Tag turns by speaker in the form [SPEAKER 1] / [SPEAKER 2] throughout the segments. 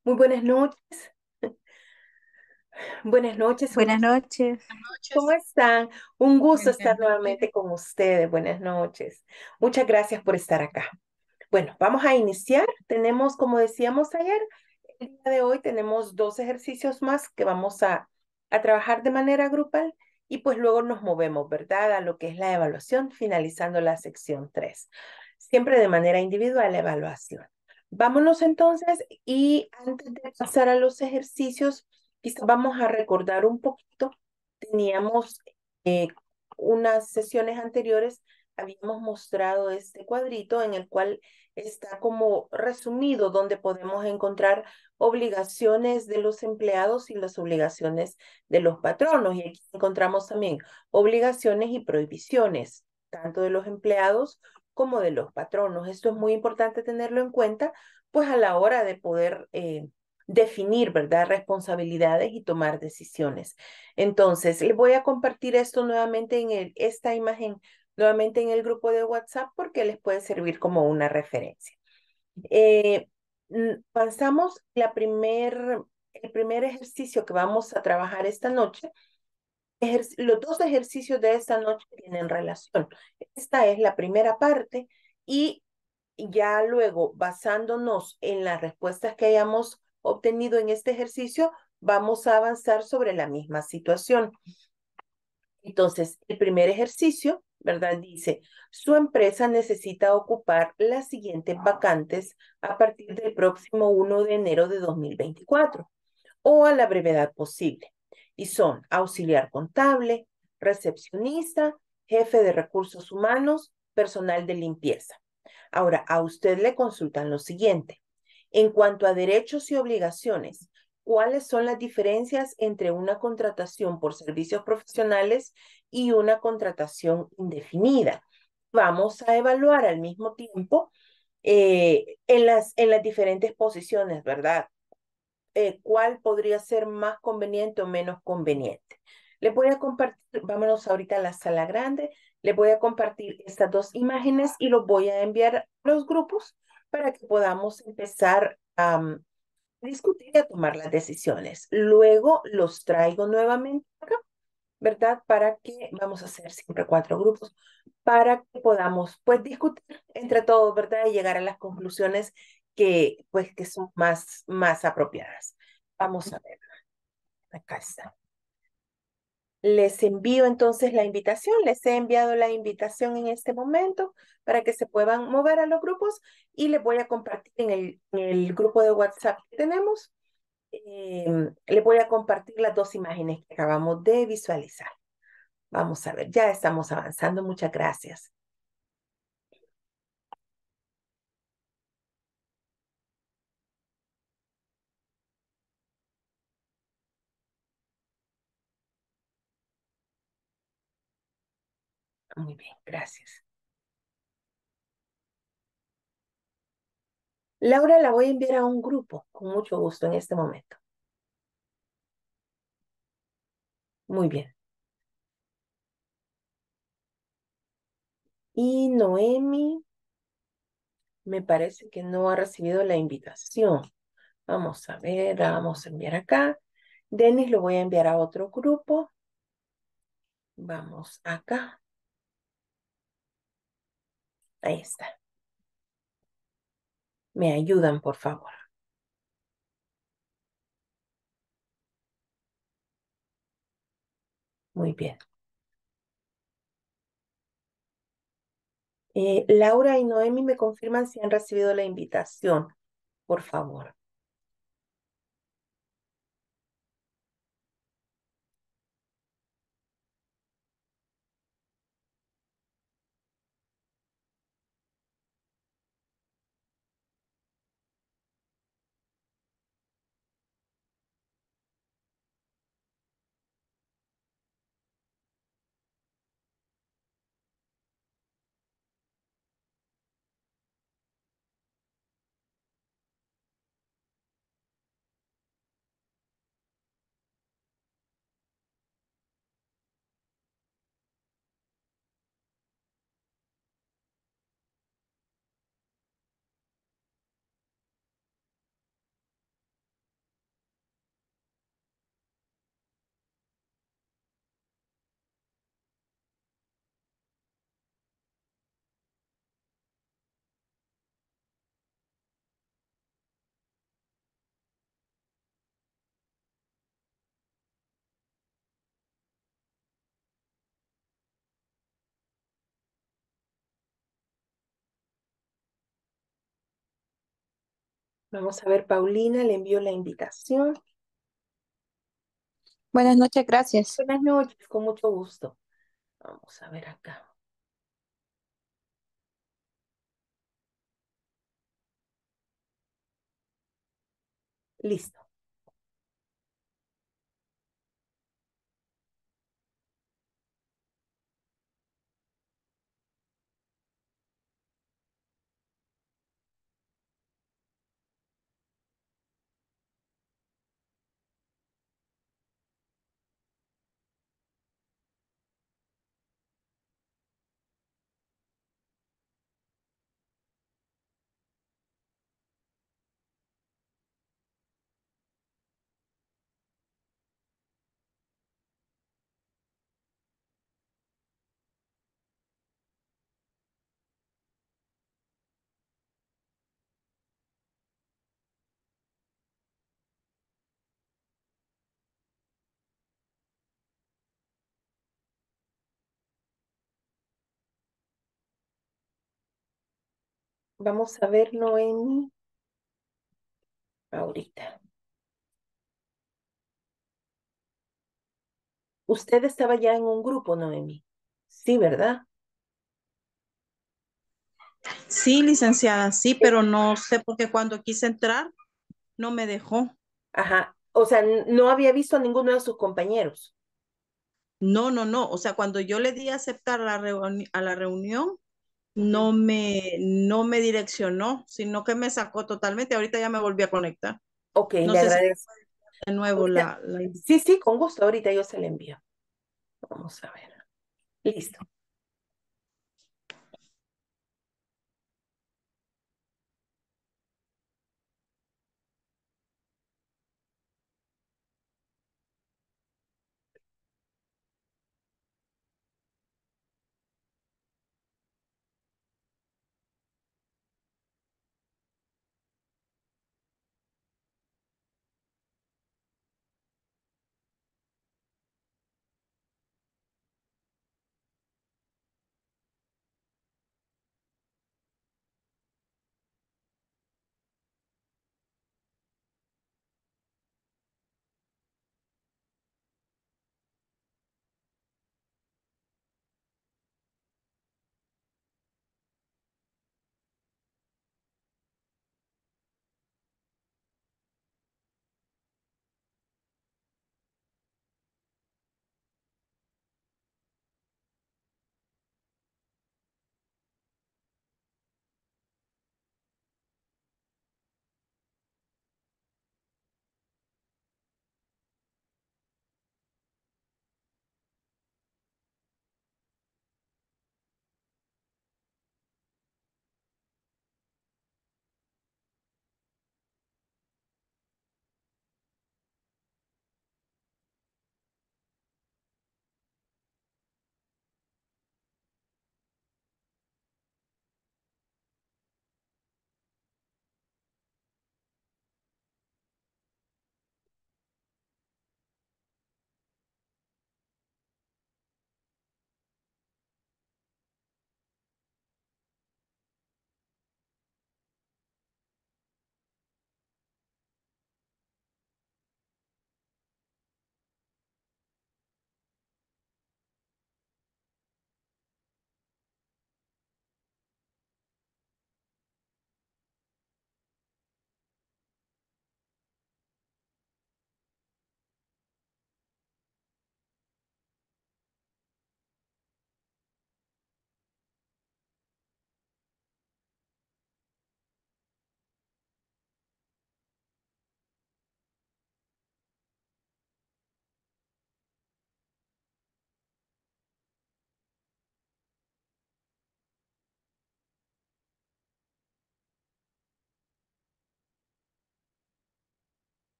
[SPEAKER 1] Muy buenas noches. Buenas noches.
[SPEAKER 2] Buenas noches.
[SPEAKER 1] ¿Cómo están? Un gusto
[SPEAKER 2] Buenas
[SPEAKER 1] estar
[SPEAKER 2] noches.
[SPEAKER 1] nuevamente con ustedes. Buenas noches. Muchas gracias por estar acá. Bueno, vamos a iniciar. Tenemos, como decíamos ayer, el día de hoy tenemos dos ejercicios más que vamos a trabajar de manera grupal y pues luego nos movemos, ¿verdad? A lo que es la evaluación, finalizando la sección 3. Siempre de manera individual la evaluación. Vámonos entonces y antes de pasar a los ejercicios, quizás vamos a recordar un poquito. Teníamos eh, unas sesiones anteriores, habíamos mostrado este cuadrito en el cual está como resumido donde podemos encontrar obligaciones de los empleados y las obligaciones de los patronos. Y aquí encontramos también obligaciones y prohibiciones, tanto de los empleados como de los patronos. Esto es muy importante tenerlo en cuenta, pues a la hora de poder definir, ¿verdad? Responsabilidades y tomar decisiones. Entonces, les voy a compartir esto nuevamente esta imagen nuevamente en el grupo de WhatsApp porque les puede servir como una referencia. Eh, Pasamos el primer ejercicio que vamos a trabajar esta noche. Los dos ejercicios de esta noche tienen relación. Esta es la primera parte y ya luego, basándonos en las respuestas que hayamos obtenido en este ejercicio, vamos a avanzar sobre la misma situación. Entonces, el primer ejercicio, ¿verdad? Dice, su empresa necesita ocupar las siguientes vacantes a partir del próximo 1 de enero de 2024 o a la brevedad posible. Y son auxiliar contable, recepcionista, jefe de recursos humanos, personal de limpieza. Ahora, a usted le consultan lo siguiente. En cuanto a derechos y obligaciones, ¿cuáles son las diferencias entre una contratación por servicios profesionales y una contratación indefinida? Vamos a evaluar al mismo tiempo en las diferentes posiciones, ¿verdad? ¿Cuál podría ser más conveniente o menos conveniente? Les voy a compartir, vámonos ahorita a la sala grande, les voy a compartir estas dos imágenes y los voy a enviar a los grupos para que podamos empezar a discutir y a tomar las decisiones. Luego los traigo nuevamente acá, ¿verdad? Para que, vamos a hacer siempre 4 grupos, para que podamos, pues, discutir entre todos, ¿verdad? Y llegar a las conclusiones que, pues, que son más apropiadas. Vamos a ver, acá está. Les envío entonces la invitación, les he enviado la invitación en este momento para que se puedan mover a los grupos y les voy a compartir en el grupo de WhatsApp que tenemos, les voy a compartir las dos imágenes que acabamos de visualizar. Vamos a ver, ya estamos avanzando, muchas gracias. Muy bien, gracias. Laura la voy a enviar a un grupo, con mucho gusto en este momento. Muy bien. Y Noemi, me parece que no ha recibido la invitación. Vamos a ver, la vamos a enviar acá. Denis lo voy a enviar a otro grupo. Vamos acá. Ahí está. Me ayudan, por favor. Muy bien. Laura y Noemi me confirman si han recibido la invitación, por favor. Vamos a ver, Paulina le envió la invitación.
[SPEAKER 2] Buenas noches, gracias.
[SPEAKER 1] Buenas noches, con mucho gusto. Vamos a ver acá. Listo. Vamos a ver, Noemi, ahorita. Usted estaba ya en un grupo, Noemi. Sí, ¿verdad?
[SPEAKER 3] Sí, licenciada, sí,
[SPEAKER 1] Eh,
[SPEAKER 3] pero no sé por qué cuando quise entrar no me dejó.
[SPEAKER 1] Ajá. O sea, no había visto a ninguno de sus compañeros.
[SPEAKER 3] No, no, no. O sea, cuando yo le di a aceptar a la reunión,
[SPEAKER 1] Ujú.
[SPEAKER 3] no me direccionó, sino que me sacó totalmente. Ahorita ya me volví a conectar.
[SPEAKER 1] Ok,
[SPEAKER 3] No
[SPEAKER 1] le
[SPEAKER 3] sé si
[SPEAKER 1] agradezco.
[SPEAKER 3] de nuevo
[SPEAKER 1] Ahorita-
[SPEAKER 3] la
[SPEAKER 1] Sí, sí, con gusto. Ahorita yo se le envío. Vamos a ver. Listo.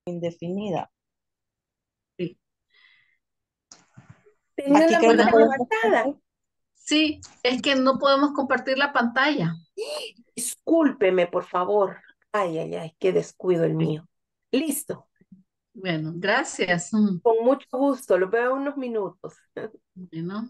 [SPEAKER 3] indefinida.
[SPEAKER 2] Sí.
[SPEAKER 1] Tenía
[SPEAKER 3] Aquí
[SPEAKER 1] la
[SPEAKER 3] creo que
[SPEAKER 2] Bueno,
[SPEAKER 1] mano
[SPEAKER 3] podemos
[SPEAKER 1] levantada.
[SPEAKER 3] poner,
[SPEAKER 2] sí, es que no podemos compartir la pantalla.
[SPEAKER 1] Discúlpeme, por favor. Ay, ay, ay, qué descuido el mío. Listo.
[SPEAKER 2] Bueno, gracias.
[SPEAKER 1] Con mucho gusto. Lo veo en unos minutos.
[SPEAKER 2] Bueno.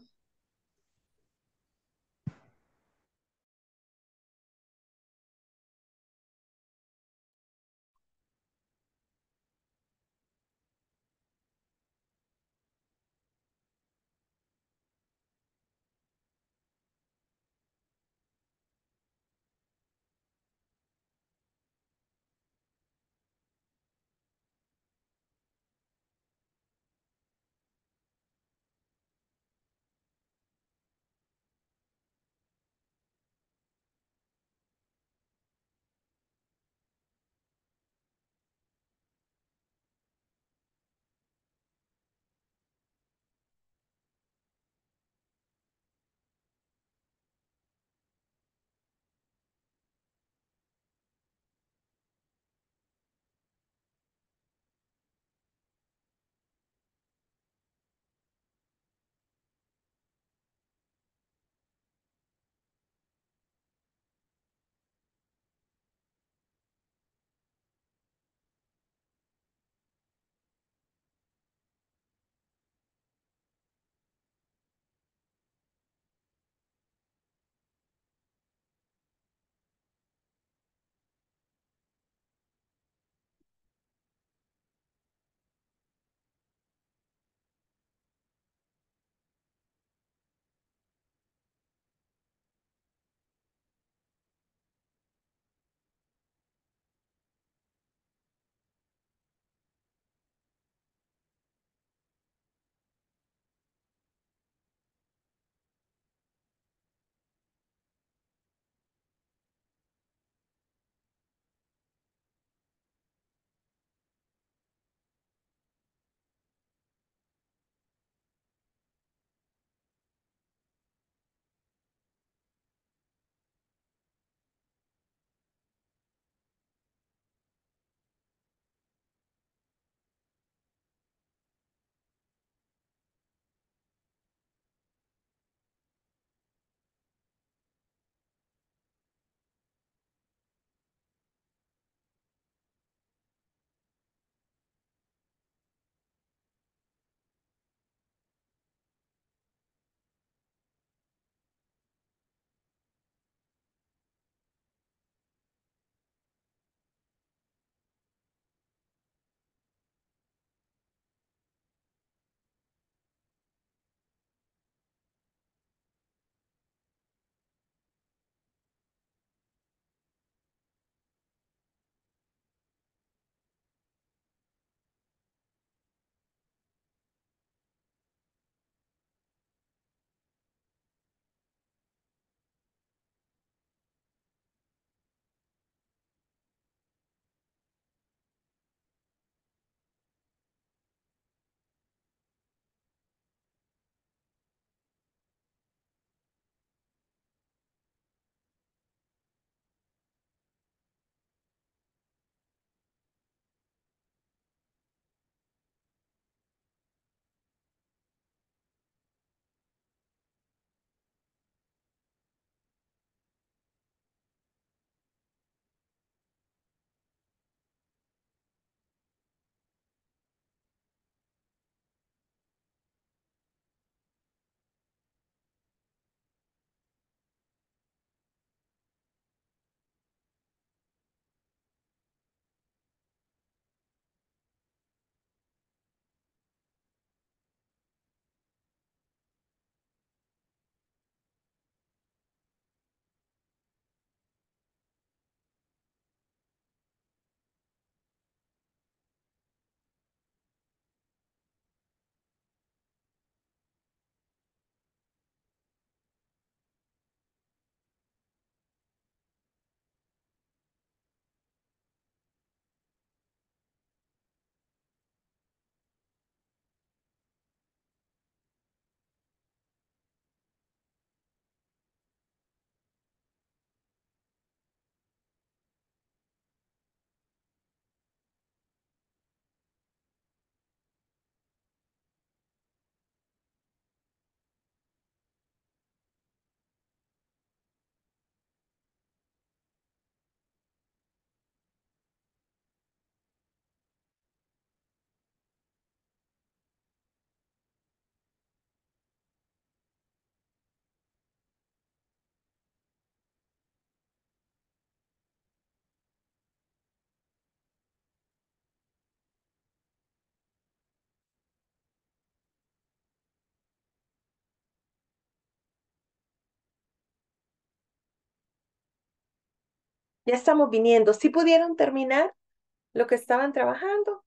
[SPEAKER 1] Ya estamos viniendo. ¿Sí pudieron terminar lo que estaban trabajando?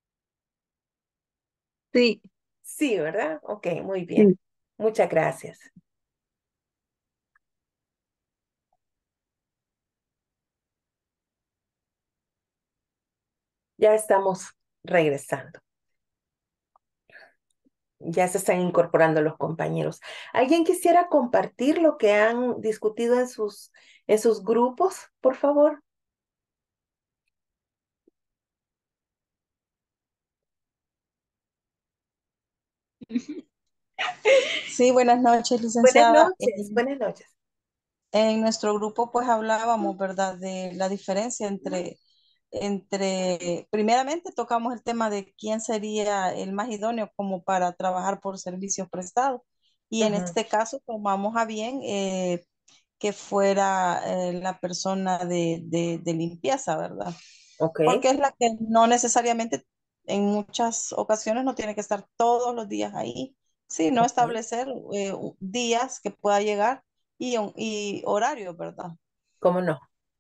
[SPEAKER 4] Sí,
[SPEAKER 1] Sí, ¿verdad? Ok, muy bien.
[SPEAKER 4] sí.
[SPEAKER 1] Muchas gracias. Ya estamos regresando. Ya se están incorporando los compañeros. ¿Alguien quisiera compartir lo que han discutido en sus grupos, por favor?
[SPEAKER 3] Sí, buenas noches,
[SPEAKER 1] Buenas
[SPEAKER 3] licenciada.
[SPEAKER 1] noches, buenas noches.
[SPEAKER 3] En nuestro grupo pues hablábamos, ¿verdad?, de la diferencia primeramente tocamos el tema de quién sería el más idóneo como para trabajar por servicios prestados. Y en
[SPEAKER 1] Ujú,
[SPEAKER 3] este caso tomamos a bien que fuera la persona de limpieza, ¿verdad?
[SPEAKER 1] ok,
[SPEAKER 3] Porque es la que no necesariamente en muchas ocasiones no tiene que estar todos los días ahí, sino
[SPEAKER 1] ok,
[SPEAKER 3] establecer días que pueda llegar y horarios, ¿verdad?
[SPEAKER 1] ¿cómo no?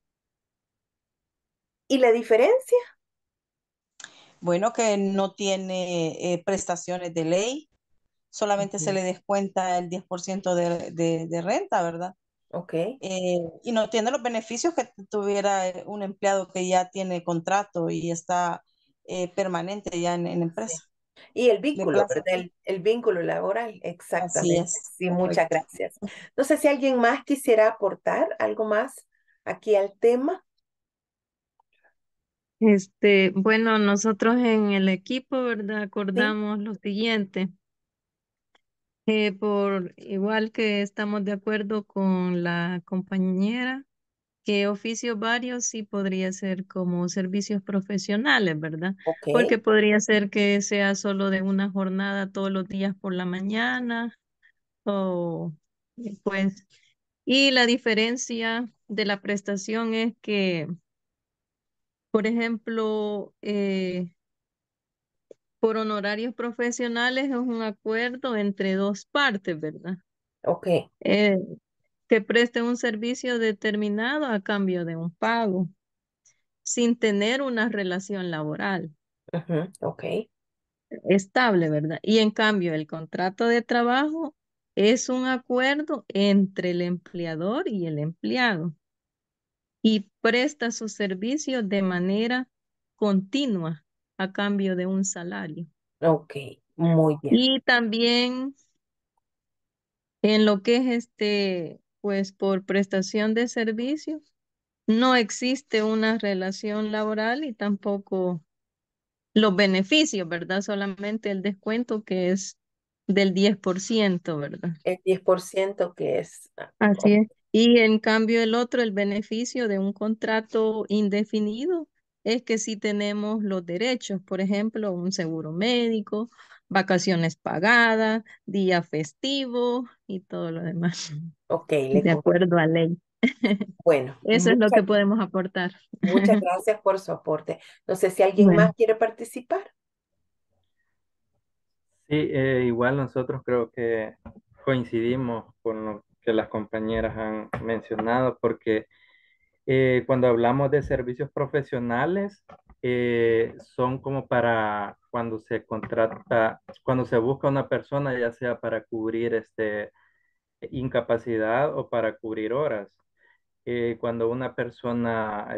[SPEAKER 1] ¿Y la diferencia?
[SPEAKER 3] Bueno, que no tiene prestaciones de ley, solamente se
[SPEAKER 1] Ujú,
[SPEAKER 3] le descuenta el 10% de renta, ¿verdad?
[SPEAKER 1] ok,
[SPEAKER 3] Y no tiene los beneficios que tuviera un empleado que ya tiene contrato y está permanente ya en la
[SPEAKER 1] sí.
[SPEAKER 3] empresa,
[SPEAKER 1] Y el
[SPEAKER 3] de
[SPEAKER 1] vínculo,
[SPEAKER 3] plaza
[SPEAKER 1] ¿verdad?
[SPEAKER 3] fijo.
[SPEAKER 1] El vínculo laboral,
[SPEAKER 3] Así
[SPEAKER 1] exactamente.
[SPEAKER 3] es,
[SPEAKER 1] Sí, muchas
[SPEAKER 3] correcto.
[SPEAKER 1] gracias. No sé si alguien más quisiera aportar algo más aquí al tema.
[SPEAKER 4] Bueno, nosotros en el equipo, ¿verdad?
[SPEAKER 1] Sí,
[SPEAKER 4] Acordamos lo siguiente, por igual que estamos de acuerdo con la compañera, que oficios varios sí podría ser como servicios profesionales, ¿verdad?
[SPEAKER 1] ok,
[SPEAKER 4] Porque podría ser que sea solo de una jornada todos los días por la mañana o pues, y la diferencia de la prestación es que, por ejemplo, por honorarios profesionales es un acuerdo entre dos partes, ¿verdad?
[SPEAKER 1] ok,
[SPEAKER 4] Eh, que preste un servicio determinado a cambio de un pago, sin tener una relación laboral
[SPEAKER 1] ujú, ok,
[SPEAKER 4] estable, ¿verdad? Y en cambio, el contrato de trabajo es un acuerdo entre el empleador y el empleado y presta su servicio de manera continua a cambio de un salario.
[SPEAKER 1] ok, muy bien.
[SPEAKER 4] Y también en lo que es pues por prestación de servicios, no existe una relación laboral y tampoco los beneficios, ¿verdad? Solamente el descuento que es del 10%, ¿verdad?
[SPEAKER 1] El 10% que es,
[SPEAKER 4] Así es. Y en cambio el otro, el beneficio de un contrato indefinido, es que sí tenemos los derechos, por ejemplo, un seguro médico, vacaciones pagadas, día festivo y todo lo demás,
[SPEAKER 1] ok, le
[SPEAKER 4] de
[SPEAKER 1] compré.
[SPEAKER 4] acuerdo a ley.
[SPEAKER 1] Bueno,
[SPEAKER 4] Eso es lo que podemos aportar.
[SPEAKER 1] muchas gracias por su aporte. No sé si alguien más
[SPEAKER 4] Bueno,
[SPEAKER 1] quiere participar.
[SPEAKER 5] Sí, igual nosotros creo que coincidimos con lo que las compañeras han mencionado, porque cuando hablamos de servicios profesionales, son como para cuando se contrata, cuando se busca una persona, ya sea para cubrir incapacidad o para cubrir horas. Cuando una persona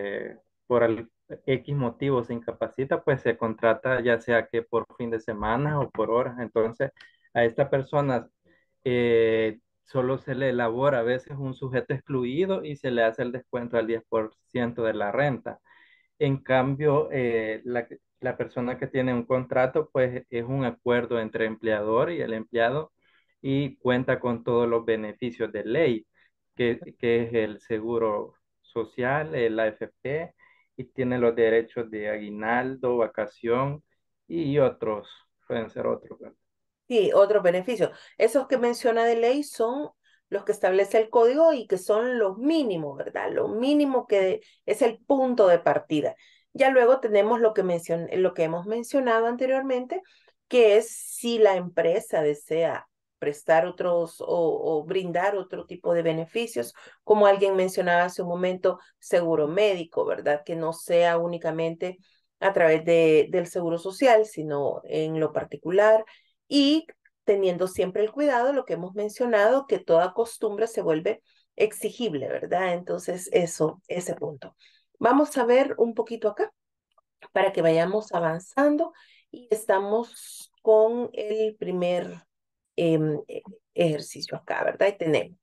[SPEAKER 5] X motivo se incapacita, pues se contrata ya sea que por fin de semana o por horas. Entonces, a esta persona solo se le elabora a veces un sujeto excluido y se le hace el descuento al 10% de la renta. En cambio, la persona que tiene un contrato, pues es un acuerdo entre empleador y el empleado y cuenta con todos los beneficios de ley, que es el seguro social, el AFP, y tiene los derechos de aguinaldo, vacación y otros, pueden ser otros, ¿verdad?
[SPEAKER 1] Sí, otros beneficios. Esos que menciona de ley son los que establece el código y que son los mínimos, ¿verdad? Lo mínimo que es el punto de partida. Ya luego tenemos lo que hemos mencionado anteriormente, que es si la empresa desea prestar otros o brindar otro tipo de beneficios, como alguien mencionaba hace un momento, seguro médico, ¿verdad? Que no sea únicamente a través del seguro social, sino en lo particular y teniendo siempre el cuidado, lo que hemos mencionado, que toda costumbre se vuelve exigible, ¿verdad? Entonces, eso, ese punto. Vamos a ver un poquito acá para que vayamos avanzando y estamos con el primer ejercicio acá, ¿verdad? Y tenemos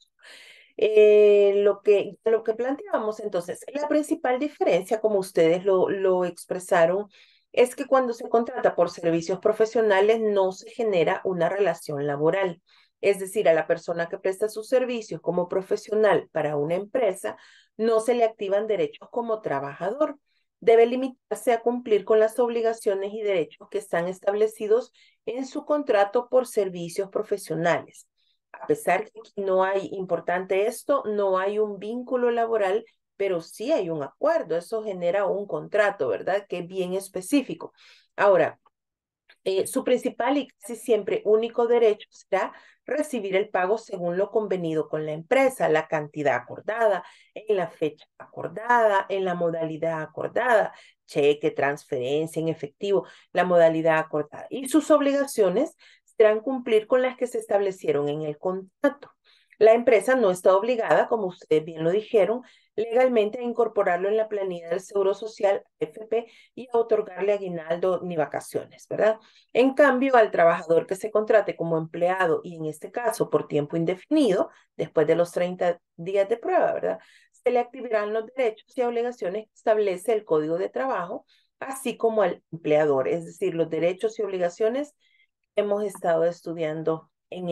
[SPEAKER 1] lo que planteamos entonces, la principal diferencia, como ustedes lo expresaron, es que cuando se contrata por servicios profesionales no se genera una relación laboral. Es decir, a la persona que presta sus servicios como profesional para una empresa, no se le activan derechos como trabajador. Debe limitarse a cumplir con las obligaciones y derechos que están establecidos en su contrato por servicios profesionales. A pesar que aquí no hay, importante esto, no hay un vínculo laboral, pero sí hay un acuerdo. Eso genera un contrato, ¿verdad? Que es bien específico. Ahora, su principal y casi siempre único derecho será recibir el pago según lo convenido con la empresa, la cantidad acordada, en la fecha acordada, en la modalidad acordada, cheque, transferencia en efectivo, la modalidad acordada. Y sus obligaciones serán cumplir con las que se establecieron en el contrato. La empresa no está obligada, como ustedes bien lo dijeron, legalmente a incorporarlo en la planilla del Seguro Social, FP, y a otorgarle aguinaldo ni vacaciones, ¿verdad? En cambio, al trabajador que se contrate como empleado y en este caso por tiempo indefinido, después de los 30 días de prueba, ¿verdad? Se le activarán los derechos y obligaciones que establece el Código de Trabajo, así como al empleador, es decir, los derechos y obligaciones que hemos estado estudiando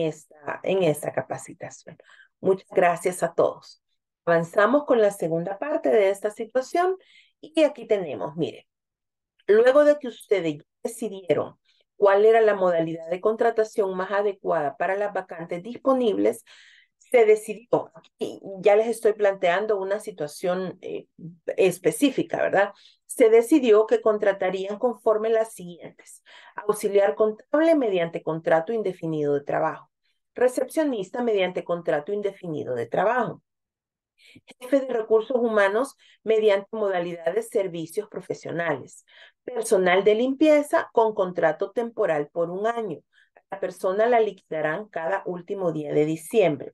[SPEAKER 1] en esta capacitación. Muchas gracias a todos. Avanzamos con la segunda parte de esta situación y aquí tenemos, mire, luego de que ustedes decidieron cuál era la modalidad de contratación más adecuada para las vacantes disponibles, se decidió, y ya les estoy planteando una situación específica, ¿verdad? Se decidió que contratarían conforme las siguientes: auxiliar contable mediante contrato indefinido de trabajo, recepcionista mediante contrato indefinido de trabajo, jefe de recursos humanos mediante modalidad de servicios profesionales, personal de limpieza con contrato temporal por un año. La persona la liquidarán cada último día de diciembre.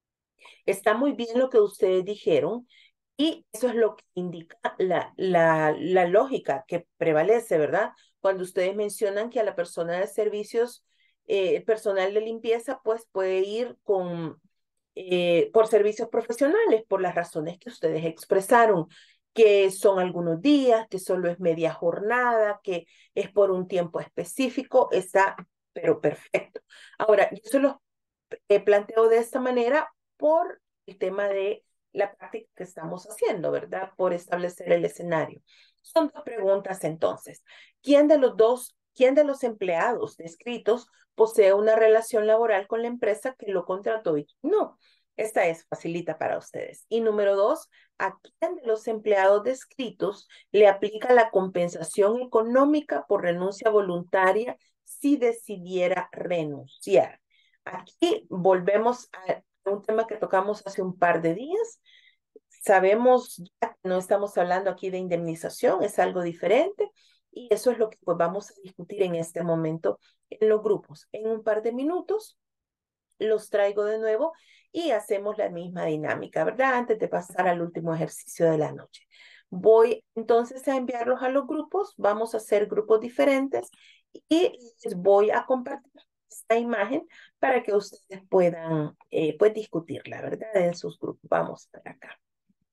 [SPEAKER 1] Está muy bien lo que ustedes dijeron y eso es lo que indica la lógica que prevalece, ¿verdad? Cuando ustedes mencionan que a la persona de servicios, personal de limpieza, pues puede ir por servicios profesionales, por las razones que ustedes expresaron, que son algunos días, que solo es media jornada, que es por un tiempo específico, está, pero perfecto. Ahora, yo se los planteo de esta manera por el tema de la práctica que estamos haciendo, ¿verdad? Por establecer el escenario. Son dos preguntas entonces. ¿Quién de los empleados descritos posee una relación laboral con la empresa que lo contrató y no? Esta es facilita para ustedes. Y número dos, ¿a quién de los empleados descritos le aplica la compensación económica por renuncia voluntaria si decidiera renunciar? Aquí volvemos a un tema que tocamos hace un par de días. Sabemos ya que no estamos hablando aquí de indemnización, es algo diferente y eso es lo que pues vamos a discutir en este momento en los grupos. En un par de minutos los traigo de nuevo y hacemos la misma dinámica, ¿verdad? Antes de pasar al último ejercicio de la noche. Voy entonces a enviarlos a los grupos, vamos a hacer grupos diferentes y les voy a compartir esta imagen para que ustedes puedan pues discutirla, ¿verdad? En sus grupos. Vamos para acá.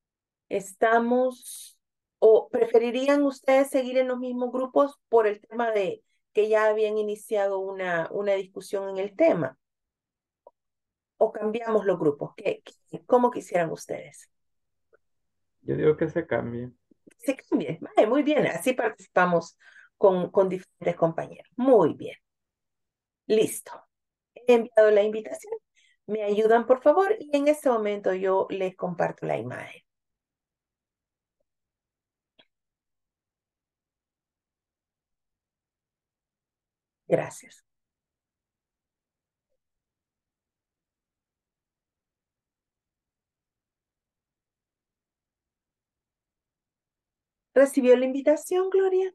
[SPEAKER 1] Estamos, o preferirían ustedes seguir en los mismos grupos por el tema de que ya habían iniciado una discusión en el tema, o cambiamos los grupos. ¿Cómo quisieran ustedes?
[SPEAKER 5] Yo digo que se cambie.
[SPEAKER 1] Se cambie. Vale, muy bien, así participamos con diferentes compañeros. Muy bien, listo. He enviado la invitación. Me ayudan, por favor, y en este momento yo les comparto la imagen. Gracias. ¿Recibió la invitación, Gloria?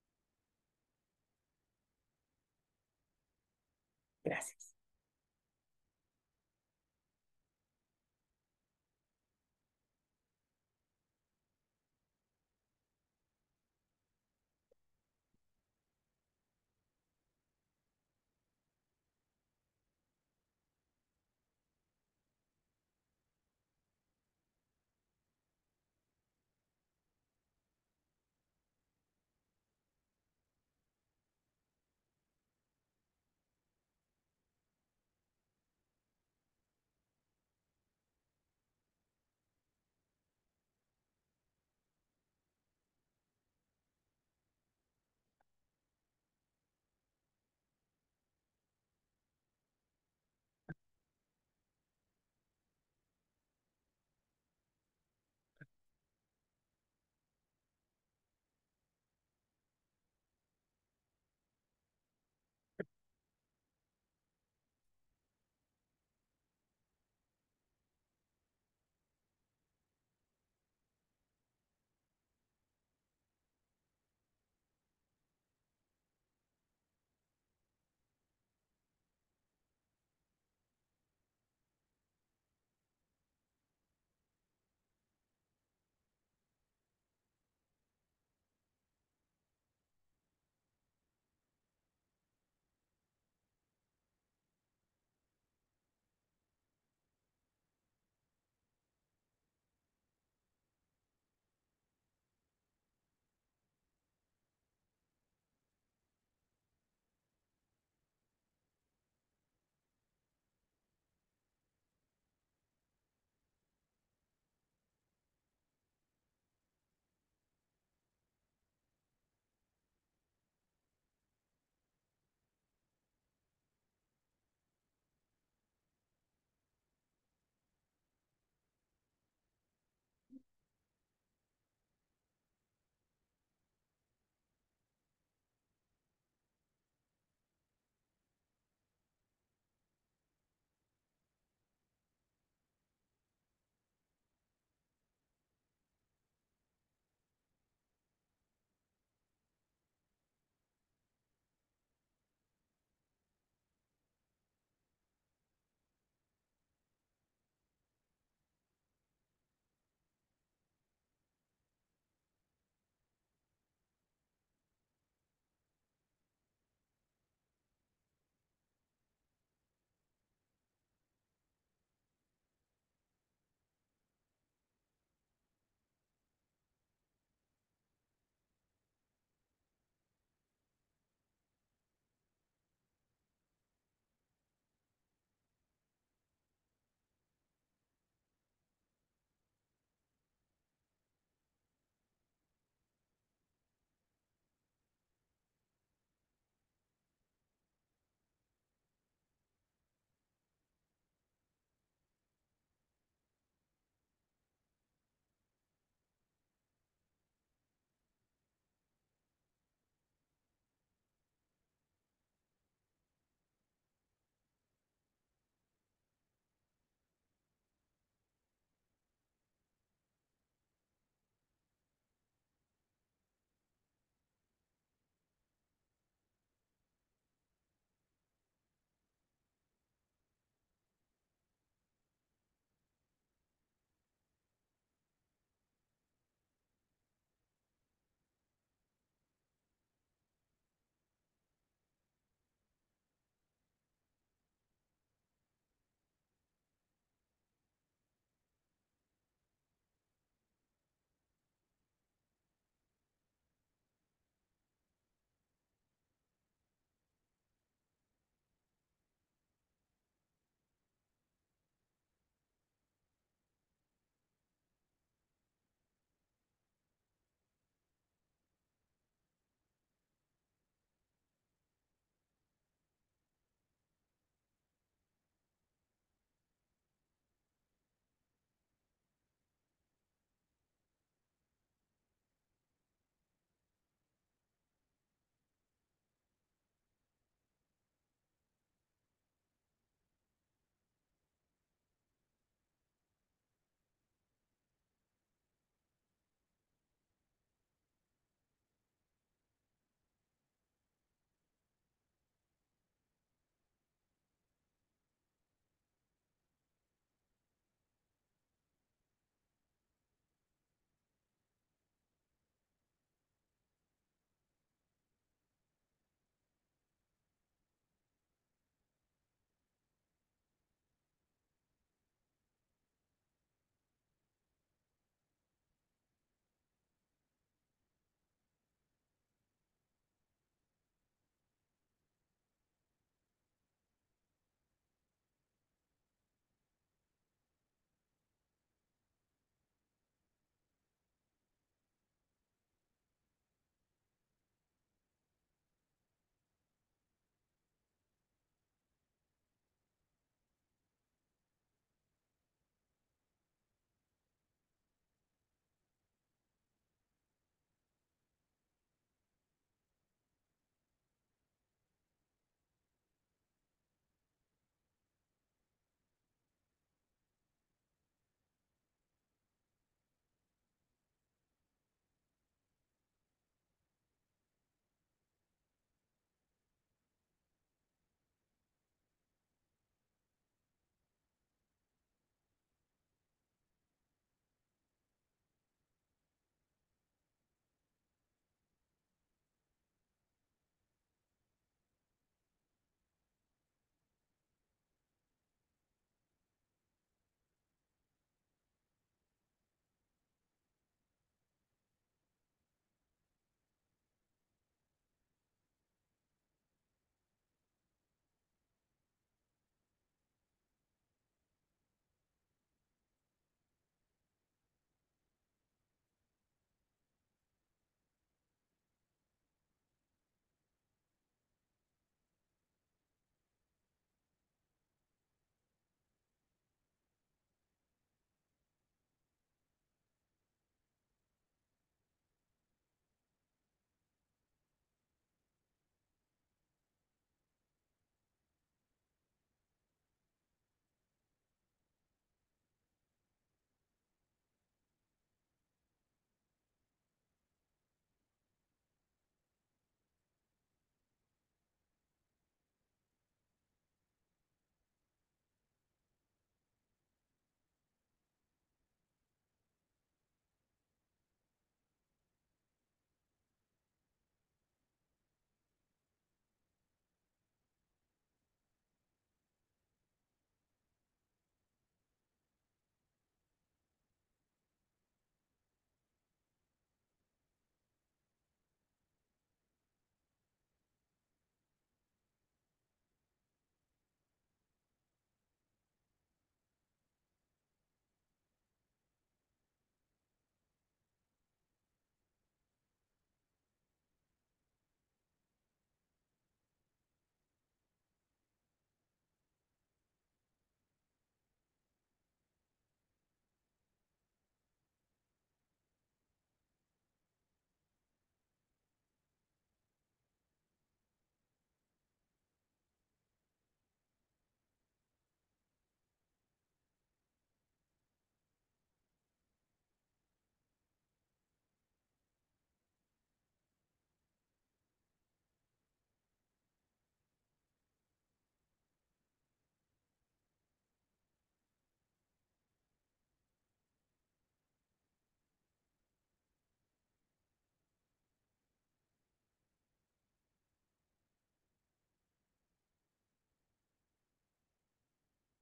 [SPEAKER 1] Gracias.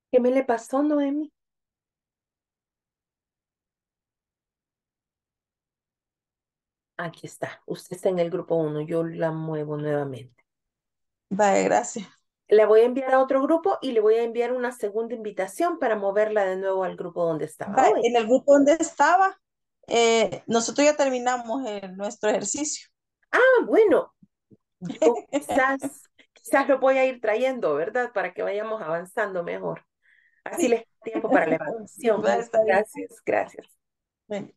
[SPEAKER 1] ¿Qué me le pasó, Noemi? Aquí está. Usted está en el grupo 1. Yo la muevo nuevamente.
[SPEAKER 3] Vale, gracias.
[SPEAKER 1] La voy a enviar a otro grupo y le voy a enviar una segunda invitación para moverla de nuevo al grupo donde estaba
[SPEAKER 3] Vale,
[SPEAKER 1] hoy.
[SPEAKER 3] en el grupo donde estaba, nosotros ya terminamos nuestro ejercicio.
[SPEAKER 1] Ah, bueno, yo quizás lo voy a ir trayendo, ¿verdad? Para que vayamos avanzando mejor. Así
[SPEAKER 3] Sí,
[SPEAKER 1] les da tiempo para la evaluación.
[SPEAKER 3] va a
[SPEAKER 1] Muchas
[SPEAKER 3] estar bien.
[SPEAKER 1] gracias, gracias.
[SPEAKER 3] Bueno.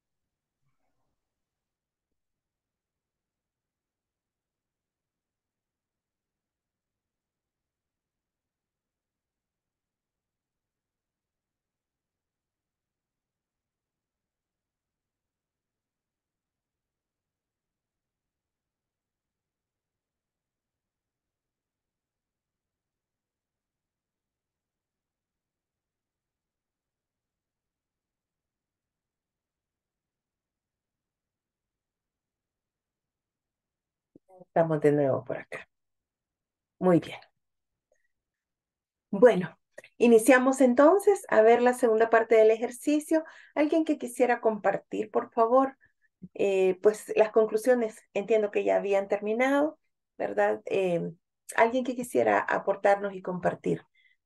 [SPEAKER 1] Estamos de nuevo por acá. Muy bien. Bueno, iniciamos entonces a ver la segunda parte del ejercicio. ¿Alguien que quisiera compartir, por favor? Pues las conclusiones, entiendo que ya habían terminado, ¿verdad? Alguien que quisiera aportarnos y compartir.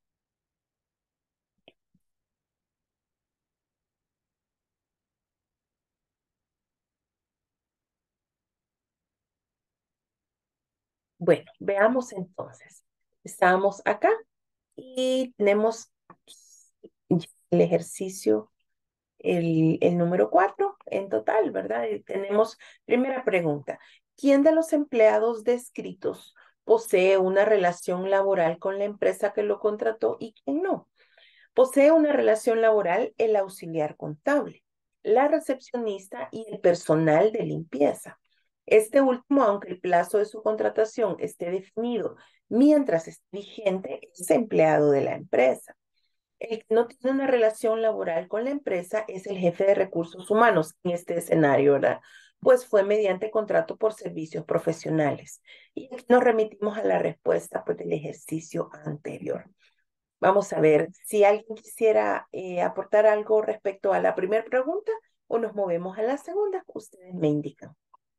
[SPEAKER 1] Bueno, veamos entonces. Estamos acá y tenemos el ejercicio, el número 4 en total, ¿verdad? Y tenemos primera pregunta. ¿Quién de los empleados descritos posee una relación laboral con la empresa que lo contrató y quién no? Posee una relación laboral el auxiliar contable, la recepcionista y el personal de limpieza. Este último, aunque el plazo de su contratación esté definido mientras esté vigente, es empleado de la empresa. El que no tiene una relación laboral con la empresa es el jefe de recursos humanos en este escenario, ¿verdad? Pues fue mediante contrato por servicios profesionales. Y aquí nos remitimos a la respuesta pues, del ejercicio anterior. Vamos a ver si alguien quisiera aportar algo respecto a la primera pregunta o nos movemos a la segunda. Ustedes me indican.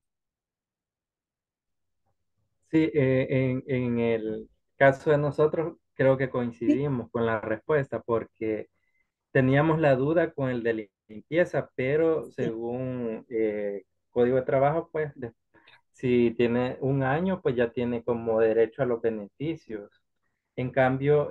[SPEAKER 5] Sí, en el caso de nosotros creo que
[SPEAKER 1] Sí,
[SPEAKER 5] coincidimos con la respuesta porque teníamos la duda con el de limpieza, pero
[SPEAKER 1] sí.
[SPEAKER 5] según Código de Trabajo, pues si tiene un año, pues ya tiene como derecho a los beneficios. En cambio,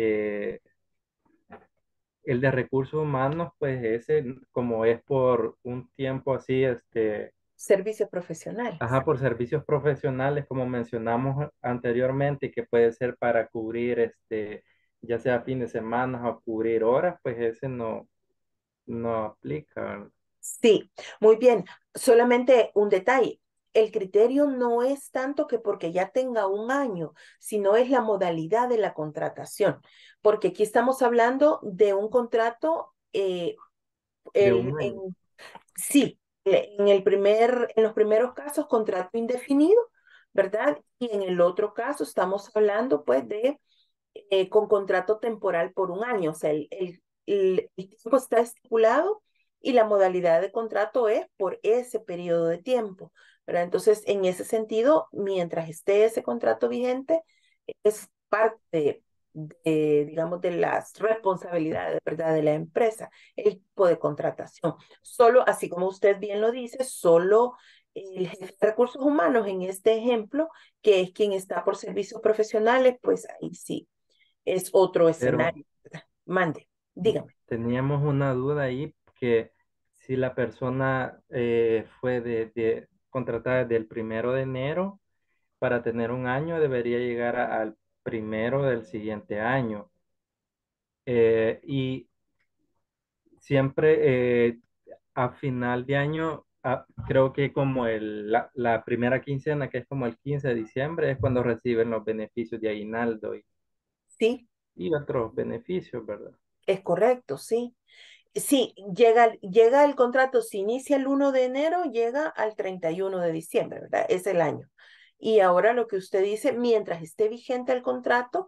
[SPEAKER 5] el de recursos humanos, pues ese, como es por un tiempo así,
[SPEAKER 1] Servicios profesionales.
[SPEAKER 5] ajá, por servicios profesionales, como mencionamos anteriormente, que puede ser para cubrir, ya sea fin de semana o cubrir horas, pues ese no aplica, ¿verdad?
[SPEAKER 1] Sí, muy bien. Solamente un detalle. El criterio no es tanto que porque ya tenga un año, sino es la modalidad de la contratación. Porque aquí estamos hablando de un contrato,
[SPEAKER 5] De
[SPEAKER 1] el,
[SPEAKER 5] un año.
[SPEAKER 1] en, sí, en los primeros casos, contrato indefinido, ¿verdad? Y en el otro caso estamos hablando pues de con contrato temporal por un año, o sea, el tiempo está estipulado y la modalidad de contrato es por ese periodo de tiempo, ¿verdad? Entonces, en ese sentido, mientras esté ese contrato vigente, es parte digamos, de las responsabilidades, ¿verdad? De la empresa, el tipo de contratación. Solo, así como usted bien lo dice, solo el jefe de recursos humanos en este ejemplo, que es quien está por servicios profesionales, pues ahí sí, es otro
[SPEAKER 5] Pero
[SPEAKER 1] escenario, ¿verdad? Mande, dígame.
[SPEAKER 5] teníamos una duda ahí que si la persona fue contratada desde el 1 de enero para tener un año, debería llegar al primero del siguiente año. Y siempre a final de año, creo que como la primera quincena, que es como el 15 de diciembre, es cuando reciben los beneficios de aguinaldo
[SPEAKER 1] Sí,
[SPEAKER 5] y otros beneficios, ¿verdad?
[SPEAKER 1] es correcto, sí. Sí, llega el contrato, si inicia el 1 de enero, llega al 31 de diciembre, ¿verdad? Es el año. Y ahora lo que usted dice, mientras esté vigente el contrato,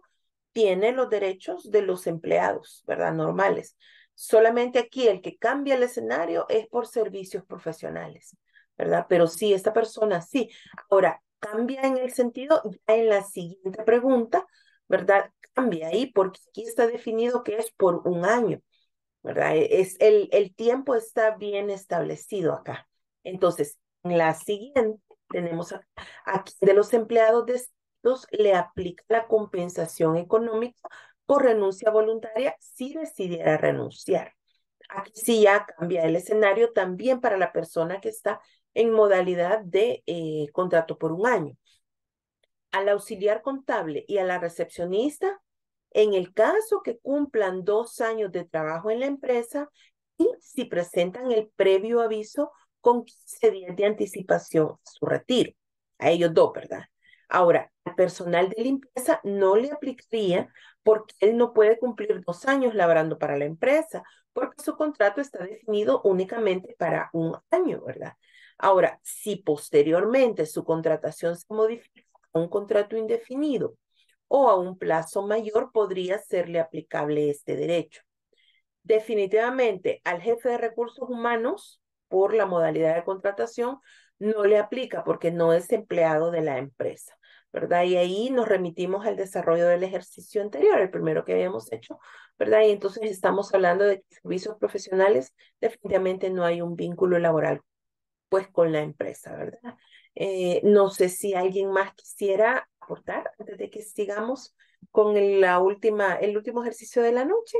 [SPEAKER 1] tiene los derechos de los empleados, ¿verdad? Normales. Solamente aquí el que cambia el escenario es por servicios profesionales, ¿verdad? Pero sí, esta persona sí. Ahora, cambia en el sentido, ya en la siguiente pregunta, ¿verdad? Cambia ahí porque aquí está definido que es por un año, ¿verdad? El tiempo está bien establecido acá. Entonces, en la siguiente tenemos aquí de los empleados de estos le aplica la compensación económica por renuncia voluntaria si decidiera renunciar. Aquí sí ya cambia el escenario también para la persona que está en modalidad de contrato por un año. Al auxiliar contable y a la recepcionista, en el caso que cumplan 2 años de trabajo en la empresa y si presentan el previo aviso con 15 días de anticipación a su retiro. A ellos dos, ¿verdad? Ahora, al personal de limpieza no le aplicaría porque él no puede cumplir 2 años laborando para la empresa porque su contrato está definido únicamente para un año, ¿verdad? Ahora, si posteriormente su contratación se modifica a un contrato indefinido o a un plazo mayor, podría serle aplicable este derecho. Definitivamente, al jefe de recursos humanos, por la modalidad de contratación, no le aplica porque no es empleado de la empresa, ¿verdad? Y ahí nos remitimos al desarrollo del ejercicio anterior, el primero que habíamos hecho, ¿verdad? Y entonces estamos hablando de que servicios profesionales, definitivamente no hay un vínculo laboral pues con la empresa, ¿verdad? No sé si alguien más quisiera aportar antes de que sigamos con el último ejercicio de la noche.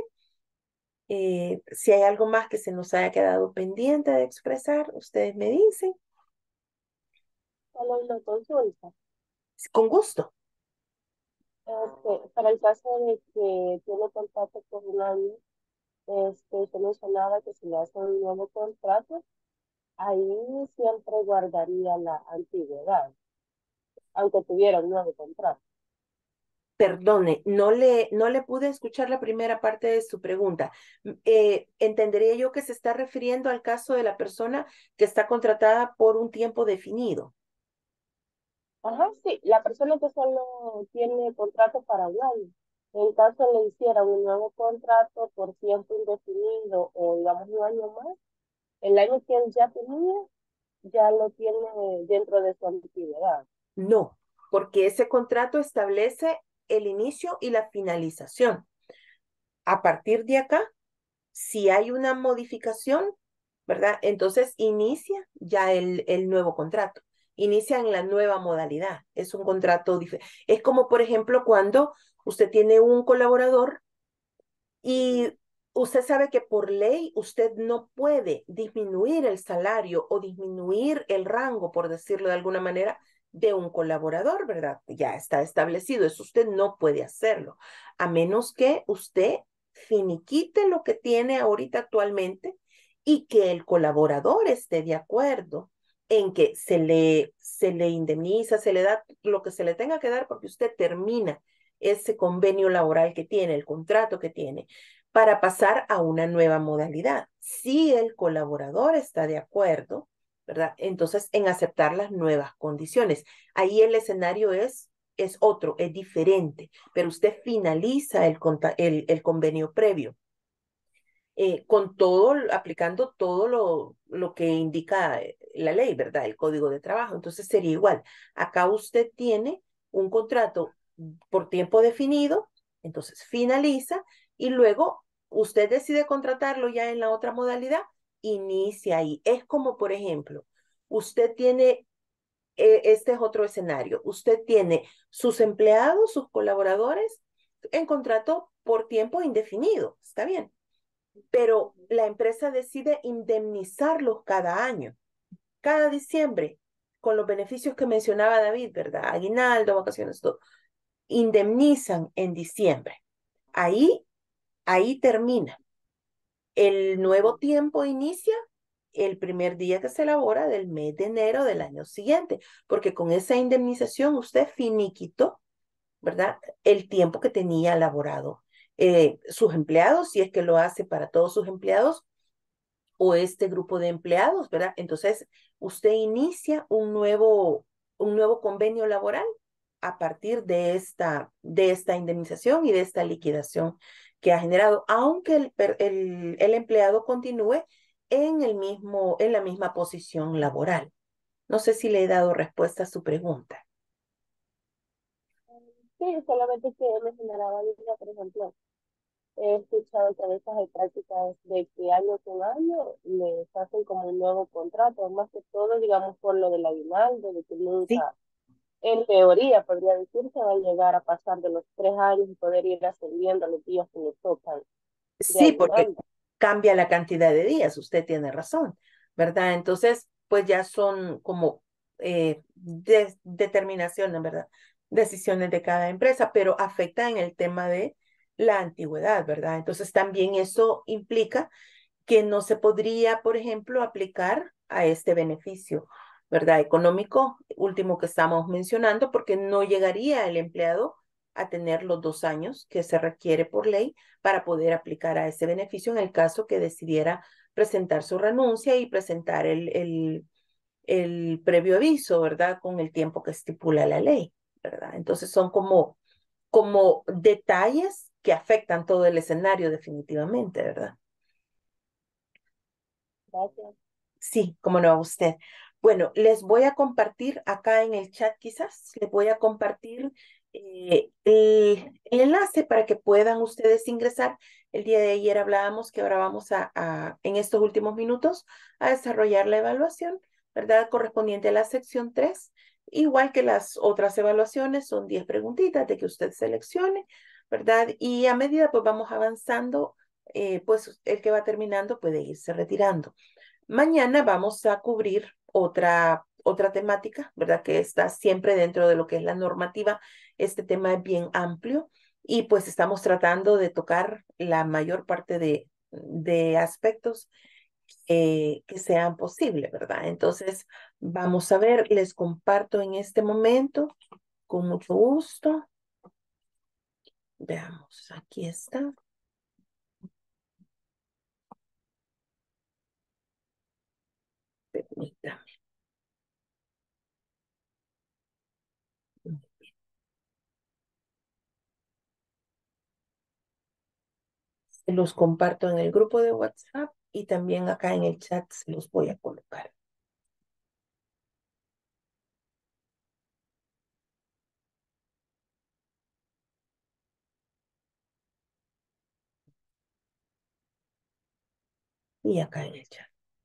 [SPEAKER 1] Si hay algo más que se nos haya quedado pendiente de expresar, ustedes me dicen.
[SPEAKER 6] Solo una consulta.
[SPEAKER 1] Con gusto.
[SPEAKER 6] Para el caso de que tiene contrato por un año, usted mencionaba que si le hace un nuevo contrato, ahí siempre guardaría la antigüedad, aunque tuviera un nuevo contrato.
[SPEAKER 1] Perdone, no le pude escuchar la primera parte de su pregunta. Entendería yo que se está refiriendo al caso de la persona que está contratada por un tiempo definido.
[SPEAKER 6] Ajá, sí, la persona que solo tiene contrato para un año, en caso le hiciera un nuevo contrato por tiempo indefinido o digamos un año más, el año que él ya tenía, ya lo tiene dentro de su antigüedad.
[SPEAKER 1] No, porque ese contrato establece el inicio y la finalización. A partir de acá, si hay una modificación, ¿verdad? Entonces inicia ya el nuevo contrato. Inicia en la nueva modalidad. Es un contrato diferente. Es como, por ejemplo, cuando usted tiene un colaborador y usted sabe que por ley usted no puede disminuir el salario o disminuir el rango, por decirlo de alguna manera, de un colaborador, ¿verdad? Ya está establecido, eso usted no puede hacerlo, a menos que usted finiquite lo que tiene ahorita actualmente y que el colaborador esté de acuerdo en que se le indemniza, se le da lo que se le tenga que dar porque usted termina ese convenio laboral que tiene, el contrato que tiene, para pasar a una nueva modalidad. Si el colaborador está de acuerdo, ¿verdad? Entonces, en aceptar las nuevas condiciones. Ahí el escenario es otro, es diferente, pero usted finaliza el convenio previo. Con todo, aplicando todo lo que indica la ley, ¿verdad? El código de trabajo. Entonces sería igual. Acá usted tiene un contrato por tiempo definido, entonces finaliza y luego usted decide contratarlo ya en la otra modalidad, inicia ahí. Es como, por ejemplo, usted tiene, este es otro escenario, usted tiene sus empleados, sus colaboradores en contrato por tiempo indefinido, ¿está bien? Pero la empresa decide indemnizarlos cada año, cada diciembre, con los beneficios que mencionaba David, ¿verdad? Aguinaldo, vacaciones, todo. Indemnizan en diciembre. Ahí, ahí termina. El nuevo tiempo inicia el primer día que se elabora del mes de enero del año siguiente, porque con esa indemnización usted finiquitó, ¿verdad? El tiempo que tenía laborado sus empleados, si es que lo hace para todos sus empleados, o este grupo de empleados, ¿verdad? Entonces, usted inicia un nuevo convenio laboral a partir de esta indemnización y de esta liquidación que ha generado, aunque el empleado continúe en la misma posición laboral. No sé si le he dado respuesta a su pregunta.
[SPEAKER 6] Sí, solamente que me generaba duda, por ejemplo, he escuchado que a veces hay prácticas de que año con año les hacen como un nuevo contrato, más que todo, digamos, por lo del aguinaldo, de que
[SPEAKER 1] Sí,
[SPEAKER 6] nunca, en teoría, podría decirse, va a llegar a pasar de los 3 años y poder ir ascendiendo a los días que le tocan de
[SPEAKER 1] sí, porque
[SPEAKER 6] aguinaldo.
[SPEAKER 1] cambia la cantidad de días, usted tiene razón, ¿verdad? Entonces, pues ya son como determinaciones, ¿verdad? Decisiones de cada empresa, pero afecta en el tema de la antigüedad, ¿verdad? Entonces, también eso implica que no se podría, por ejemplo, aplicar a este beneficio, ¿verdad? Económico, último que estamos mencionando, porque no llegaría el empleado a tener los 2 años que se requiere por ley para poder aplicar a ese beneficio en el caso que decidiera presentar su renuncia y presentar el previo aviso, ¿verdad? Con el tiempo que estipula la ley, ¿verdad? Entonces son como detalles que afectan todo el escenario definitivamente, ¿verdad?
[SPEAKER 6] Gracias.
[SPEAKER 1] Sí, como no a usted. Bueno, les voy a compartir acá en el chat, quizás, les voy a compartir el enlace para que puedan ustedes ingresar. El día de ayer hablábamos que ahora vamos en estos últimos minutos, a desarrollar la evaluación, ¿verdad? Correspondiente a la sección 3. Igual que las otras evaluaciones, son 10 preguntitas de que usted seleccione, ¿verdad? Y a medida pues vamos avanzando, pues el que va terminando puede irse retirando. Mañana vamos a cubrir otra temática, ¿verdad? Que está siempre dentro de lo que es la normativa. Este tema es bien amplio y pues estamos tratando de tocar la mayor parte de aspectos que sean posibles, ¿verdad? Entonces, vamos a ver, les comparto en este momento, con mucho gusto. Veamos, aquí está. Permítame. Se los comparto en el grupo de WhatsApp y también acá en el chat se los voy a colocar. Y acá en el chat.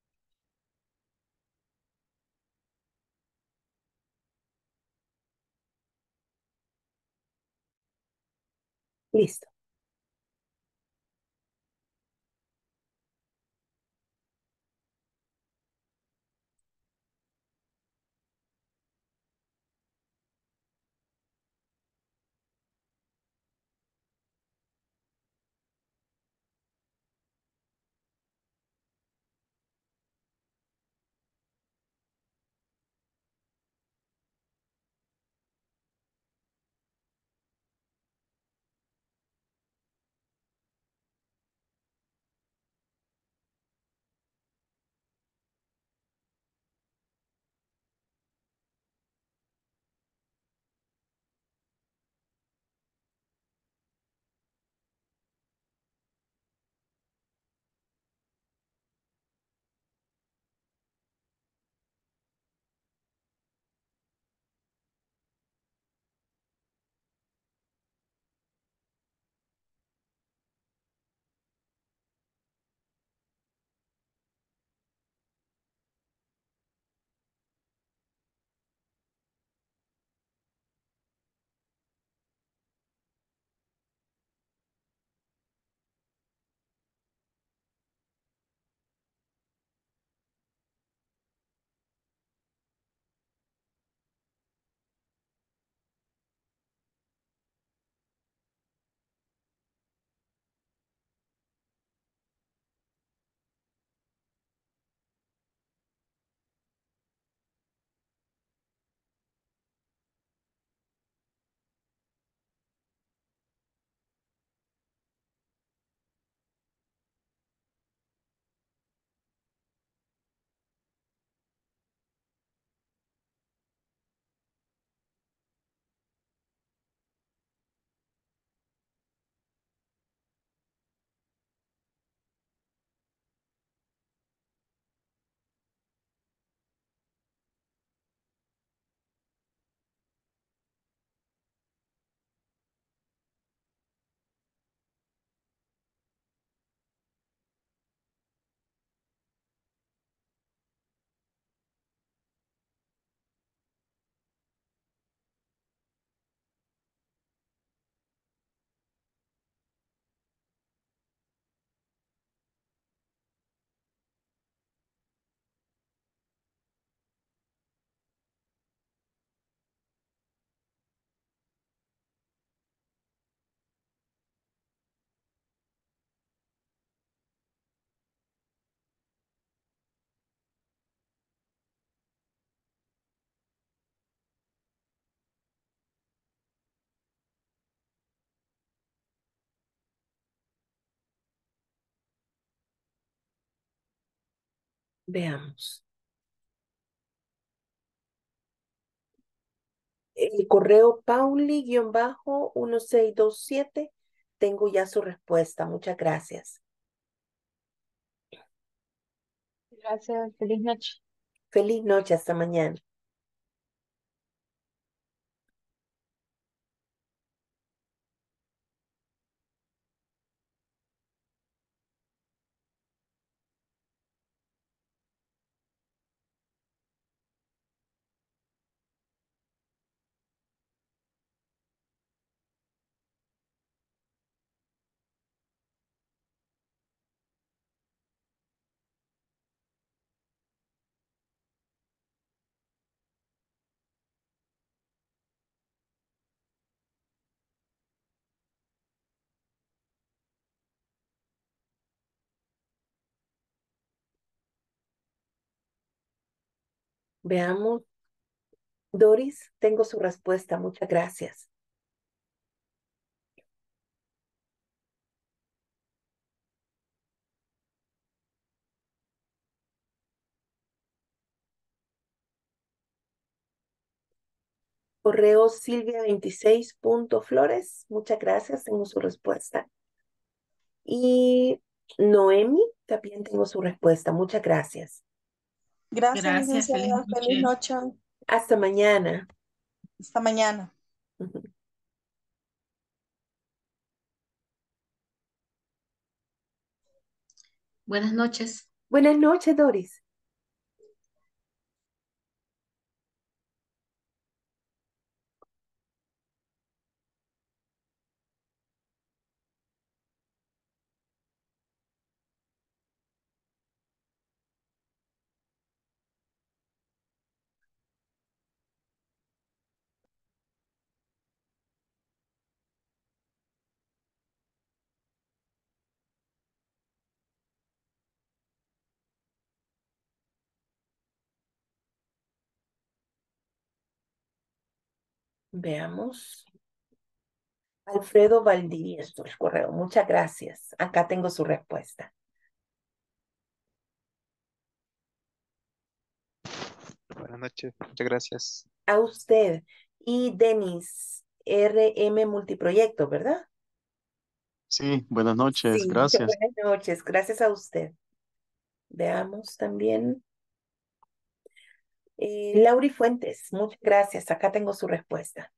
[SPEAKER 1] Listo. Veamos. El correo Pauli-1627. Tengo ya su respuesta. Muchas gracias.
[SPEAKER 7] Gracias, feliz noche.
[SPEAKER 1] Feliz noche. Hasta mañana. Veamos. Doris, tengo su respuesta. Muchas gracias. Correo Silvia26.flores. Muchas gracias. Tengo su respuesta. Y Noemi, también tengo su respuesta. Muchas gracias.
[SPEAKER 3] Gracias,
[SPEAKER 2] Gracias, feliz
[SPEAKER 3] licenciada. Feliz
[SPEAKER 2] noche.
[SPEAKER 3] noche.
[SPEAKER 1] Hasta mañana.
[SPEAKER 3] Hasta mañana.
[SPEAKER 2] Buenas noches.
[SPEAKER 1] Buenas noches, Doris. Veamos. Alfredo Valdivieso, el correo. Muchas gracias. Acá tengo su respuesta.
[SPEAKER 8] Buenas noches, muchas gracias.
[SPEAKER 1] A usted. Y Denis, RM Multiproyecto, ¿verdad?
[SPEAKER 9] Sí, buenas noches,
[SPEAKER 1] Sí,
[SPEAKER 9] gracias.
[SPEAKER 1] buenas noches. Gracias a usted. Veamos también. Lauri Fuentes, muchas gracias. Acá tengo su respuesta.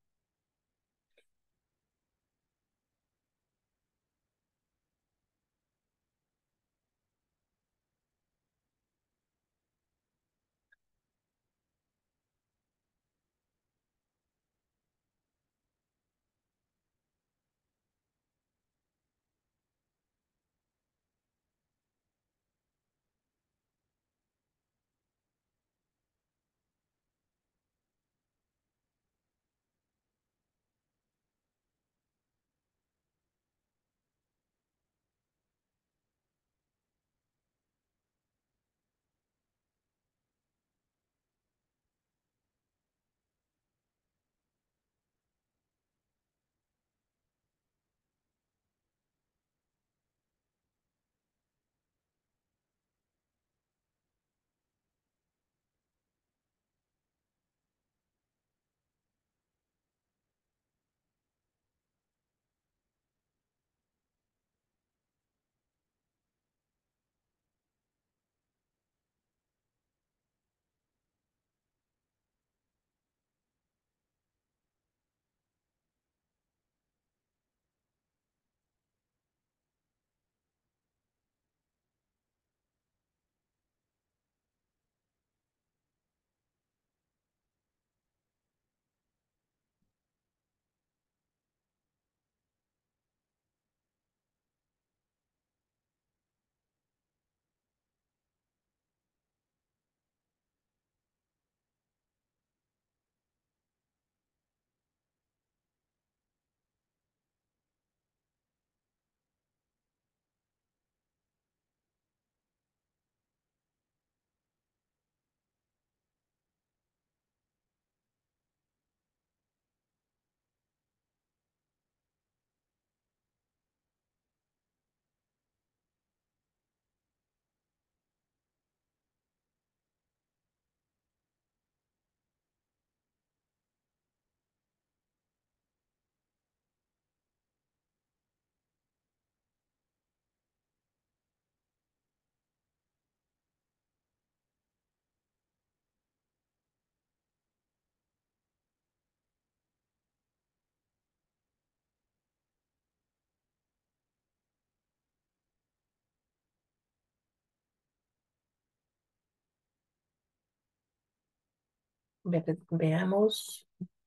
[SPEAKER 1] Veamos.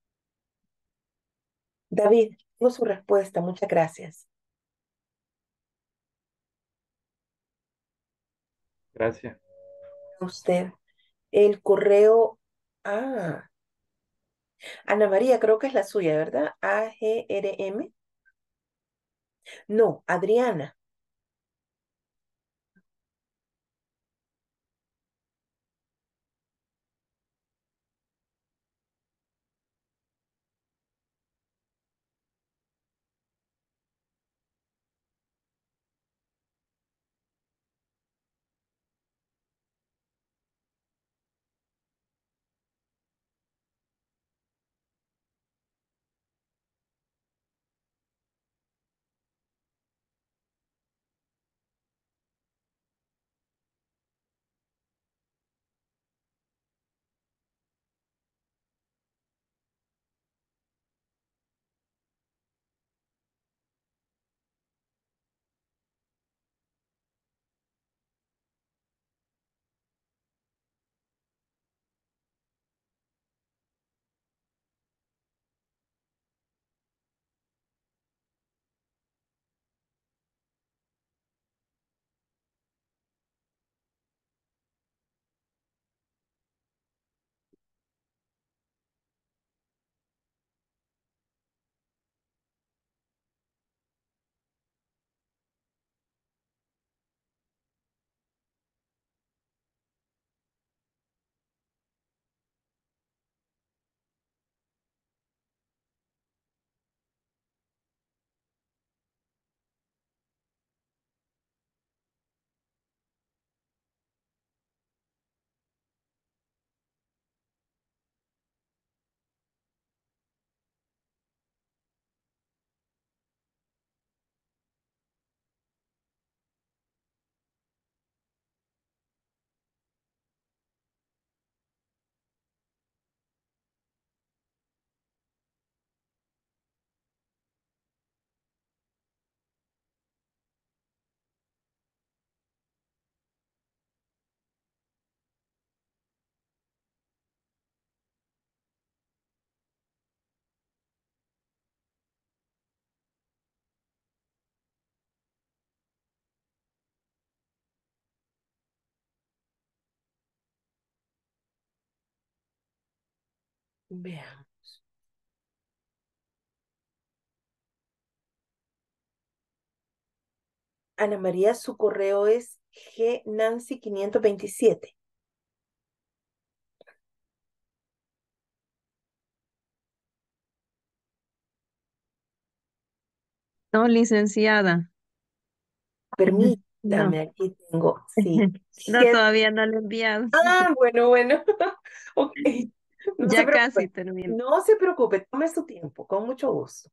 [SPEAKER 1] David, tengo su respuesta. Muchas gracias.
[SPEAKER 5] Gracias.
[SPEAKER 1] Usted. El correo. Ah, Ana María, creo que es la suya, ¿verdad? AGRM. No, Adriana. Veamos. Ana María, su correo es gnancy527.
[SPEAKER 4] No, licenciada. No,
[SPEAKER 1] Permítame, aquí tengo, sí.
[SPEAKER 4] no, todavía no lo he enviado.
[SPEAKER 1] Bueno, bueno. Ok. No se
[SPEAKER 4] Ya casi
[SPEAKER 1] preocupe.
[SPEAKER 4] termino.
[SPEAKER 1] No se preocupe, tome su tiempo, con mucho gusto.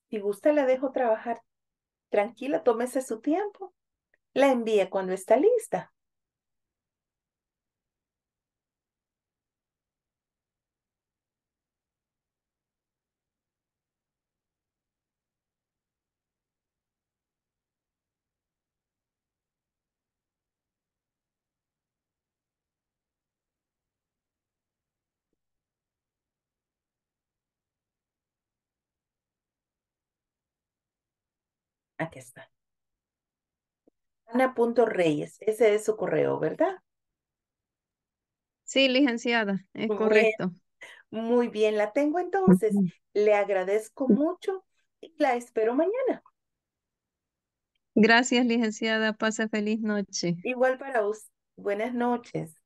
[SPEAKER 1] Si gusta, la dejo trabajar tranquila, tómese su tiempo. La envíe cuando está lista. Aquí está. Ana.Reyes, ese es su correo, ¿verdad?
[SPEAKER 4] Sí, licenciada, es
[SPEAKER 1] Bueno,
[SPEAKER 4] correcto.
[SPEAKER 1] muy bien, la tengo entonces. Le agradezco mucho y la espero mañana.
[SPEAKER 4] Gracias, licenciada. Pase feliz noche.
[SPEAKER 1] Igual para usted. Buenas noches.